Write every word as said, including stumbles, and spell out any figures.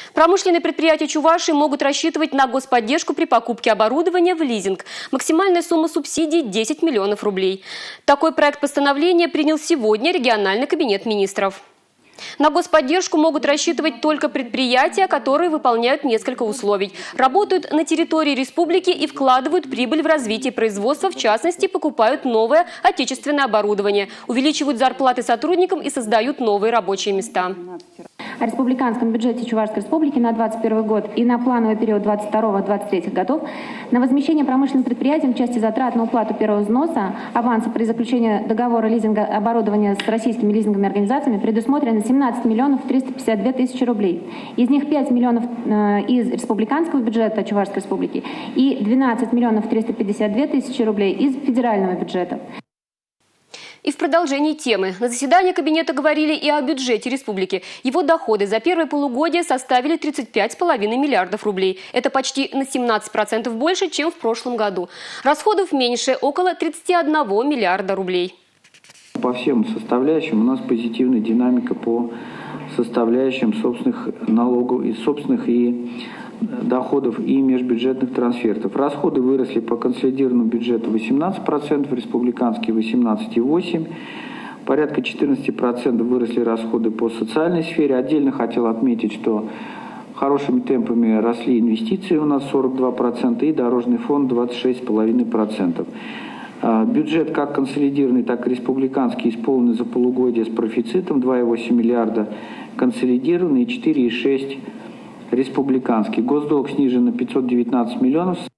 Промышленные предприятия Чувашии могут рассчитывать на господдержку при покупке оборудования в лизинг. Максимальная сумма субсидий – десять миллионов рублей. Такой проект постановления принял сегодня региональный кабинет министров. На господдержку могут рассчитывать только предприятия, которые выполняют несколько условий. Работают на территории республики и вкладывают прибыль в развитие производства, в частности, покупают новое отечественное оборудование, увеличивают зарплаты сотрудникам и создают новые рабочие места. О республиканском бюджете Чувашской республики на двадцать первый год и на плановый период двадцать второго — двадцать третьего годов на возмещение промышленным предприятиям в части затрат на уплату первого взноса аванса при заключении договора лизинга оборудования с российскими лизинговыми организациями предусмотрено семнадцать миллионов триста пятьдесят две тысячи рублей. Из них пять миллионов из республиканского бюджета Чувашской республики и двенадцать миллионов триста пятьдесят две тысячи рублей из федерального бюджета. И в продолжении темы. На заседании кабинета говорили и о бюджете республики. Его доходы за первое полугодие составили тридцать пять с половиной миллиардов рублей. Это почти на семнадцать процентов больше, чем в прошлом году. Расходов меньше – около тридцати одного миллиарда рублей. По всем составляющим у нас позитивная динамика по составляющим собственных налогов и собственных и доходов и межбюджетных трансфертов. Расходы выросли по консолидированному бюджету восемнадцать процентов, республиканский восемнадцать и восемь десятых процента. Порядка четырнадцати процентов выросли расходы по социальной сфере. Отдельно хотел отметить, что хорошими темпами росли инвестиции у нас сорок два процента и дорожный фонд двадцать шесть и пять десятых процента. Бюджет как консолидированный, так и республиканский исполнен за полугодие с профицитом два и восемь миллиарда консолидированный и четыре и шесть республиканский. Госдолг снижен на пятьсот девятнадцать миллионов,